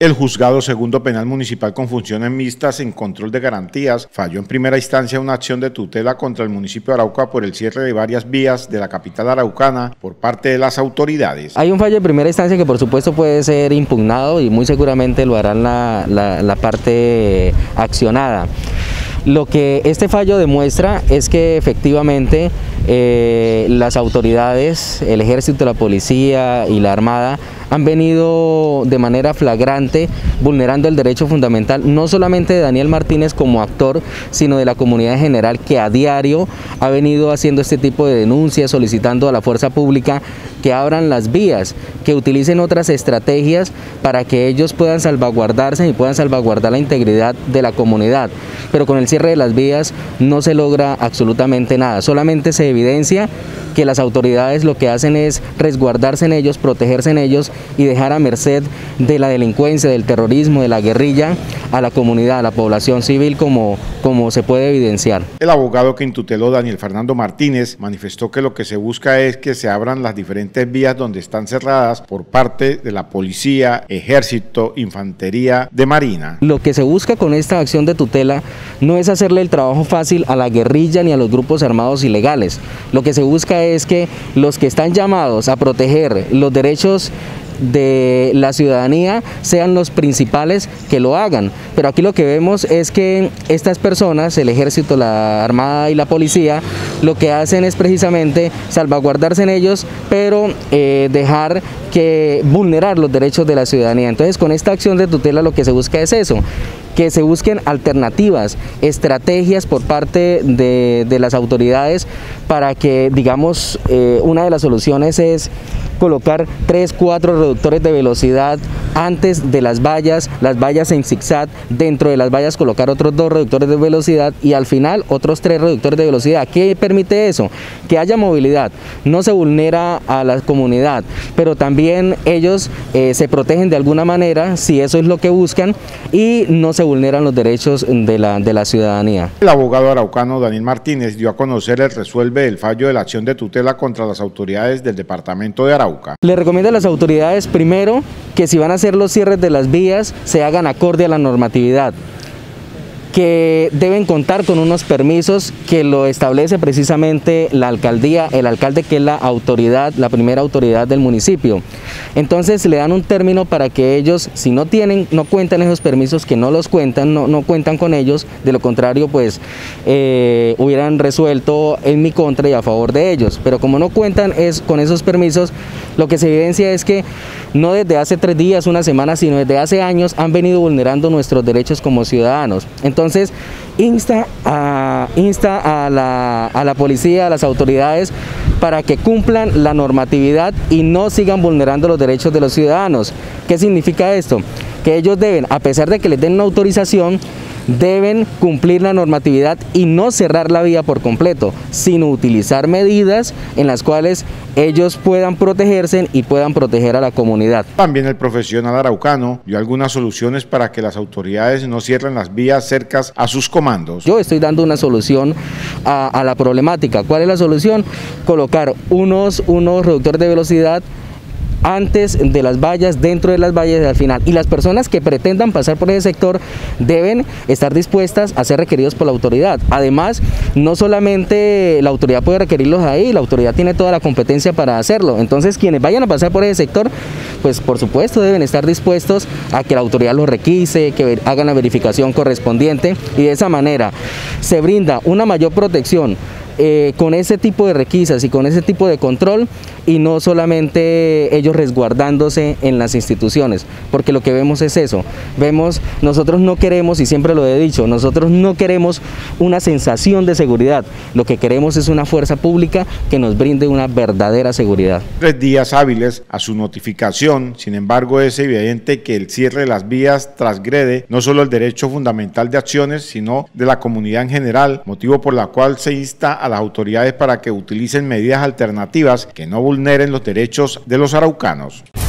El Juzgado Segundo Penal Municipal con funciones mixtas en control de garantías falló en primera instancia una acción de tutela contra el municipio de Arauca por el cierre de varias vías de la capital araucana por parte de las autoridades. Hay un fallo de primera instancia que por supuesto puede ser impugnado y muy seguramente lo harán la parte accionada. Lo que este fallo demuestra es que efectivamente las autoridades, el ejército, la policía y la armada han venido de manera flagrante vulnerando el derecho fundamental no solamente de Daniel Martínez como actor, sino de la comunidad en general, que a diario ha venido haciendo este tipo de denuncias, solicitando a la fuerza pública que abran las vías, que utilicen otras estrategias para que ellos puedan salvaguardarse y puedan salvaguardar la integridad de la comunidad. Pero con el cierre de las vías no se logra absolutamente nada, solamente se evidencia que las autoridades lo que hacen es resguardarse en ellos, protegerse en ellos y dejar a merced de la delincuencia, del terrorismo, de la guerrilla, a la comunidad, a la población civil, como se puede evidenciar. El abogado que intuteló, Daniel Fernando Martínez, manifestó que lo que se busca es que se abran las diferentes vías donde están cerradas por parte de la policía, ejército, infantería de marina. Lo que se busca con esta acción de tutela no es hacerle el trabajo fácil a la guerrilla ni a los grupos armados ilegales. Lo que se busca es que los que están llamados a proteger los derechos de la ciudadanía sean los principales que lo hagan. Pero aquí lo que vemos es que estas personas, el ejército, la armada y la policía, lo que hacen es precisamente salvaguardarse en ellos, pero dejar que vulnerar los derechos de la ciudadanía. Entonces, con esta acción de tutela lo que se busca es eso, que se busquen alternativas, estrategias por parte de las autoridades para que, digamos, una de las soluciones es colocar 3, 4 reductores de velocidad antes de las vallas en zigzag, dentro de las vallas colocar otros 2 reductores de velocidad y al final otros 3 reductores de velocidad. ¿Qué permite eso? Que haya movilidad, no se vulnera a la comunidad, pero también ellos se protegen de alguna manera, si eso es lo que buscan, y no se vulneran los derechos de la ciudadanía. El abogado araucano Daniel Martínez dio a conocer el resuelve del fallo de la acción de tutela contra las autoridades del departamento de Arauca. Le recomiendo a las autoridades, primero, que si van a hacer los cierres de las vías, se hagan acorde a la normatividad, que deben contar con unos permisos que lo establece precisamente la alcaldía, el alcalde, que es la autoridad, la primera autoridad del municipio. Entonces le dan un término para que ellos, si no cuentan esos permisos, que no los cuentan, no cuentan con ellos, de lo contrario pues hubieran resuelto en mi contra y a favor de ellos. Pero como no cuentan con esos permisos, lo que se evidencia es que no desde hace 3 días, una semana, sino desde hace años han venido vulnerando nuestros derechos como ciudadanos. Entonces insta a la policía, a las autoridades, para que cumplan la normatividad y no sigan vulnerando los derechos de los ciudadanos. ¿Qué significa esto? Que ellos deben, a pesar de que les den una autorización, deben cumplir la normatividad y no cerrar la vía por completo, sino utilizar medidas en las cuales ellos puedan protegerse y puedan proteger a la comunidad. También el profesional araucano dio algunas soluciones para que las autoridades no cierren las vías cercas a sus comandos. Yo estoy dando una solución a la problemática. ¿Cuál es la solución? Colocar unos reductores de velocidad antes de las vallas, dentro de las vallas y al final. Y las personas que pretendan pasar por ese sector deben estar dispuestas a ser requeridos por la autoridad. Además, no solamente la autoridad puede requerirlos ahí, la autoridad tiene toda la competencia para hacerlo. Entonces, quienes vayan a pasar por ese sector, pues por supuesto deben estar dispuestos a que la autoridad los requise, que hagan la verificación correspondiente, y de esa manera se brinda una mayor protección con ese tipo de requisas y con ese tipo de control, y no solamente ellos resguardándose en las instituciones, porque lo que vemos es eso. Nosotros no queremos, y siempre lo he dicho, nosotros no queremos una sensación de seguridad, lo que queremos es una fuerza pública que nos brinde una verdadera seguridad. 3 días hábiles a su notificación, sin embargo es evidente que el cierre de las vías transgrede no solo el derecho fundamental de acciones, sino de la comunidad en general, motivo por la cual se insta a las autoridades para que utilicen medidas alternativas que no vulneren los derechos de los araucanos.